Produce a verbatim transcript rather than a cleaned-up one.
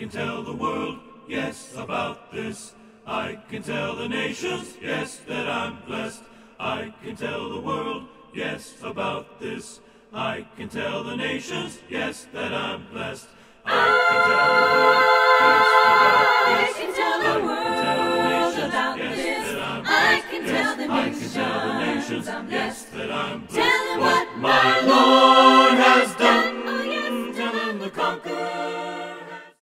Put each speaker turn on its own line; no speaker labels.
can tell the world, yes, about this. I can tell the nations, yes, that I'm blessed. I can tell the world, yes, about this. I can tell the nations, yes, that I'm blessed. I can tell the world, yes, about this.
I can tell the world about this. I can tell the nations,
yes, that I'm blessed.
Tell them what
my Lord